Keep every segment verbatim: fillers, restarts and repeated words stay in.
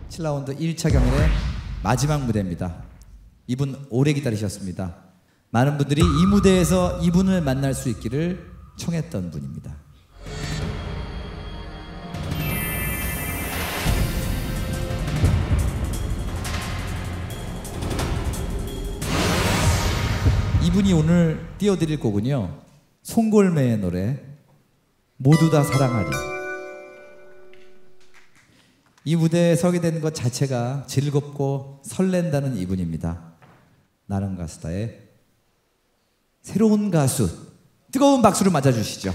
칠 라운드 일 차 경연의 마지막 무대입니다. 이분 오래 기다리셨습니다. 많은 분들이 이 무대에서 이분을 만날 수 있기를 청했던 분입니다. 이분이 오늘 띄워드릴 곡은요, 송골매의 노래 모두 다 사랑하리. 이 무대에 서게 된 것 자체가 즐겁고 설렌다는 이분입니다. 나는 가수다의 새로운 가수, 뜨거운 박수로 맞아주시죠.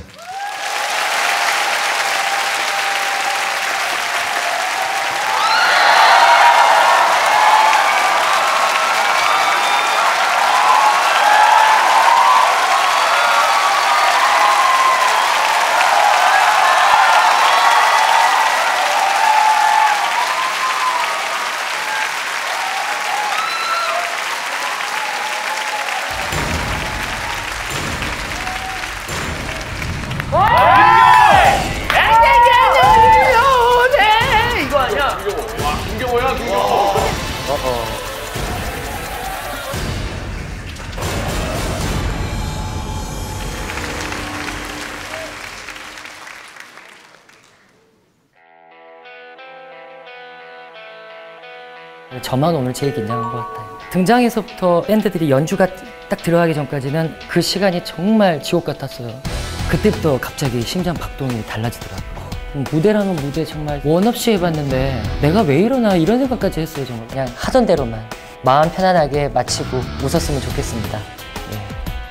저만 오늘 제일 긴장한 것 같아요. 등장에서부터 밴드들이 연주가 딱 들어가기 전까지는 그 시간이 정말 지옥 같았어요. 그때부터 갑자기 심장 박동이 달라지더라고요. 무대라는 무대 정말 원 없이 해봤는데 내가 왜 이러나 이런 생각까지 했어요. 정말 그냥 하던 대로만 마음 편안하게 마치고 웃었으면 좋겠습니다. 네.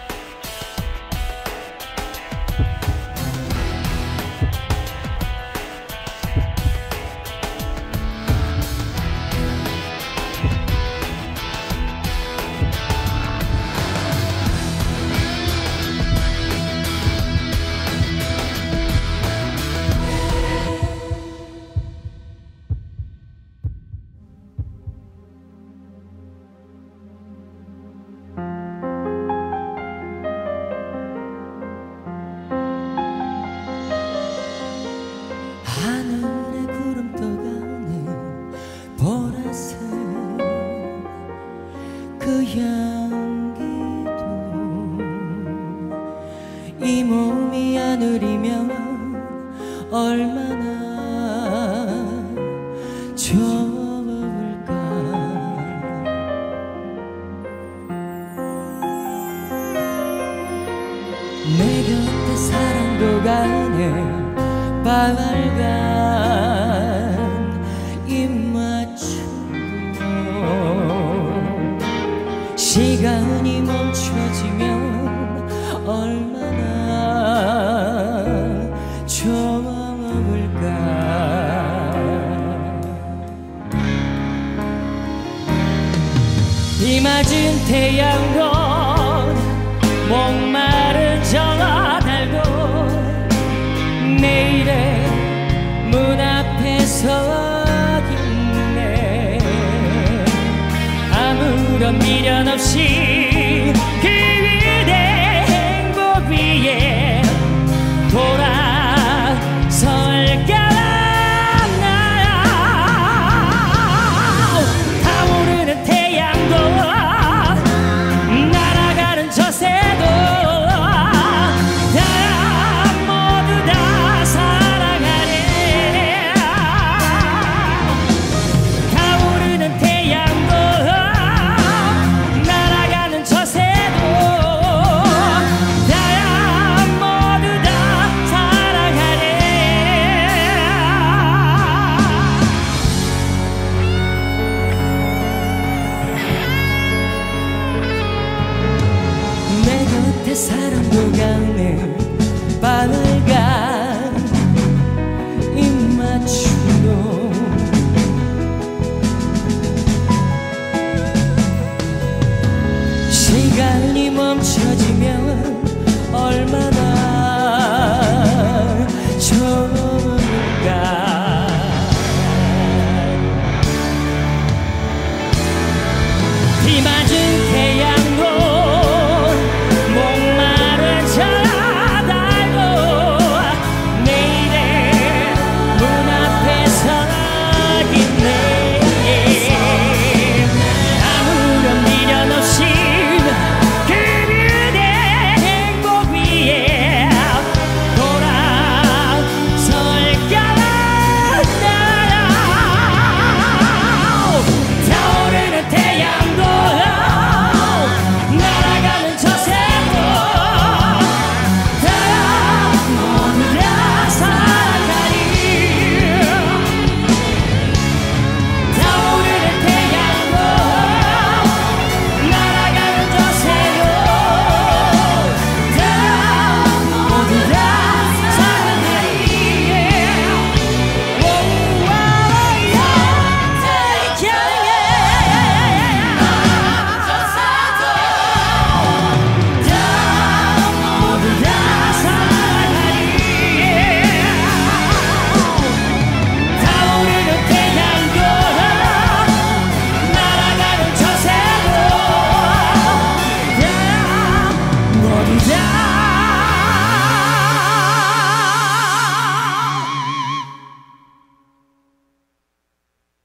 하늘에 구름 떠가는 보라색 그 향기도 이 몸이 하늘이면 얼마나 좋을까. 내 곁에 사랑도 가네 빨간 입맞춤도 시간이 멈춰지면 얼마나 좋을까. 비 맞은 태양도 목마른 저 달도 내일의 문 앞에 서 있네. 아무런 미련 없이 그 위대 행복 위에 돌아설까. 타오르는 태양도 날아가는 저 새도 날아가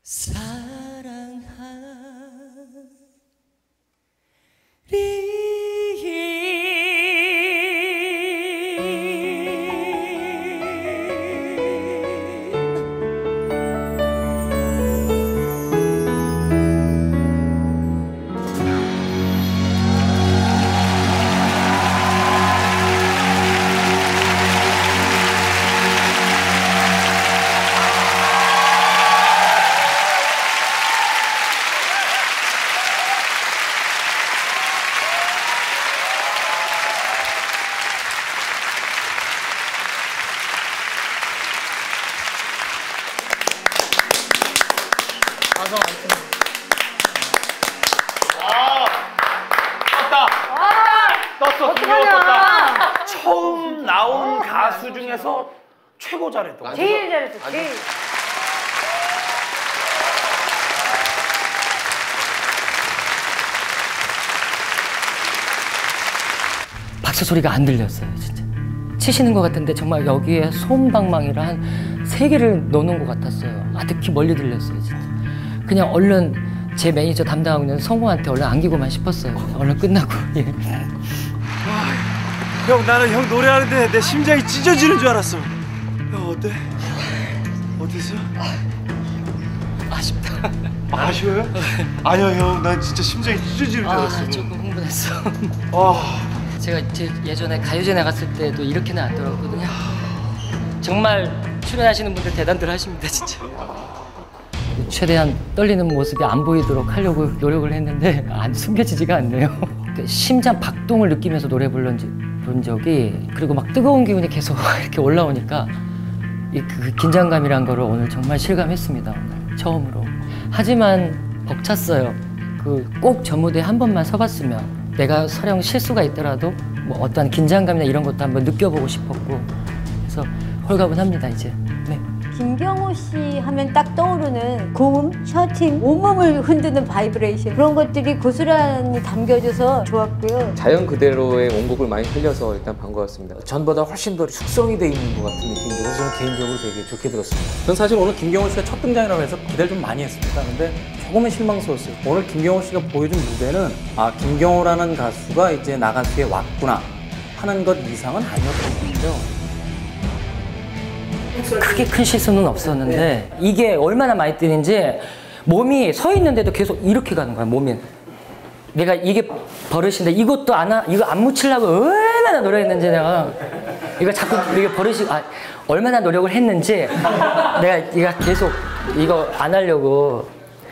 떴어, 김경호 떴다. 처음 나온 가수 중에서 최고 잘했던 거. 제일 잘했어, 제일. 박수 소리가 안 들렸어요, 진짜. 치시는 것 같은데 정말 여기에 솜방망이를 한 세 개를 넣어놓은 것 같았어요. 아득히 멀리 들렸어요, 진짜. 그냥 얼른 제 매니저 담당하고 있는 성우한테 얼른 안기고만 싶었어요. 얼른 끝나고. 예. 형, 나는 형 노래하는데 내 심장이 찢어지는 줄 알았어. 형 어때? 어땠어? 아쉽다. 아쉬워요? 아니요 형, 난 진짜 심장이 찢어지는 줄 알았어. 아, 조금 흥분했어. 아, 제가 제 예전에 가요제 나갔을 때도 이렇게는 안 떨었거든요. 정말 출연하시는 분들 대단들 하십니다, 진짜. 최대한 떨리는 모습이 안 보이도록 하려고 노력을 했는데 안 숨겨지지가 않네요. 심장 박동을 느끼면서 노래 불른, 부른 적이, 그리고 막 뜨거운 기운이 계속 이렇게 올라오니까 이 그 긴장감이란 거를 오늘 정말 실감했습니다, 오늘 처음으로. 하지만 벅찼어요. 그 꼭 저 무대에 한 번만 서봤으면, 내가 설령 실수가 있더라도 뭐 어떤 긴장감이나 이런 것도 한번 느껴보고 싶었고, 그래서 홀가분합니다 이제. 네. 김경호 씨 하면 딱 떠오르는 고음, 셔팅, 온몸을 흔드는 바이브레이션, 그런 것들이 고스란히 담겨져서 좋았고요. 자연 그대로의 원곡을 많이 흘려서 일단 반가웠습니다. 전보다 훨씬 더 숙성이 돼 있는 것 같은 느낌이 들어서 저는 개인적으로 되게 좋게 들었습니다. 전 사실 오늘 김경호 씨가 첫 등장이라고 해서 기대를 좀 많이 했습니다. 근데 조금은 실망스러웠어요. 오늘 김경호 씨가 보여준 무대는 아, 김경호라는 가수가 이제 나 가수에 왔구나 하는 것 이상은 아니었던 거죠. 크게 큰 실수는 없었는데 이게 얼마나 많이 뛰는지 몸이 서 있는데도 계속 이렇게 가는 거야, 몸이. 내가 이게 버릇인데 이것도 안 하, 이거 안 묻히려고 얼마나 노력했는지, 내가 이거 자꾸 이게 버릇이, 아, 얼마나 노력을 했는지 내가 이거 계속 이거 안 하려고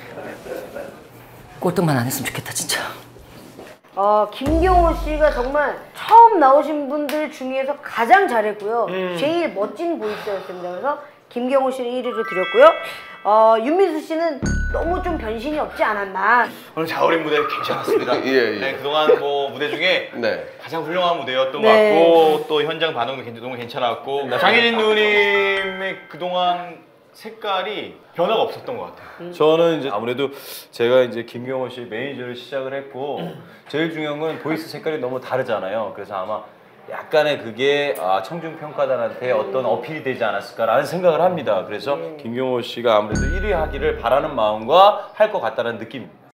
꼴등만 안 했으면 좋겠다, 진짜. 어, 김경호 씨가 정말 처음 나오신 분들 중에서 가장 잘했고요. 음. 제일 멋진 보이스였습니다. 그래서 김경호 씨를 일 위로 드렸고요. 어, 윤민수 씨는 너무 좀 변신이 없지 않았나. 오늘 자우림 무대 괜찮았습니다. 예, 예. 네, 그동안 뭐 무대 중에 네. 가장 훌륭한 무대였던 네. 것 같고, 또 현장 반응도 너무 괜찮았고, 장혜진 누님의 그동안 색깔이 변화가 없었던 것 같아요. 저는 이제 아무래도 제가 이제 김경호 씨 매니저를 시작을 했고 제일 중요한 건 보이스 색깔이 너무 다르잖아요. 그래서 아마 약간의 그게 아, 청중 평가단한테 어떤 어필이 되지 않았을까라는 생각을 합니다. 그래서 김경호 씨가 아무래도 일 위 하기를 바라는 마음과 할 것 같다는 느낌입니다.